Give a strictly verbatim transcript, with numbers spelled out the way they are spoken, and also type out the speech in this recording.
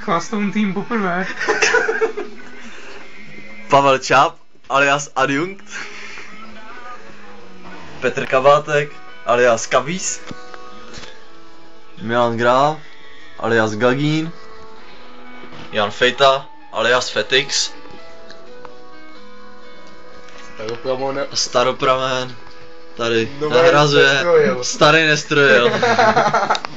Chlastoun tým poprvé. Pavel Čáp, alias Adjunkt. Petr Kabátek, alias Kabís. Milan Graf, alias Gagín. Jan Fejta, alias Fetix. Staropramen. Staropramen. Tady nahrazuje. Starý nestrojil.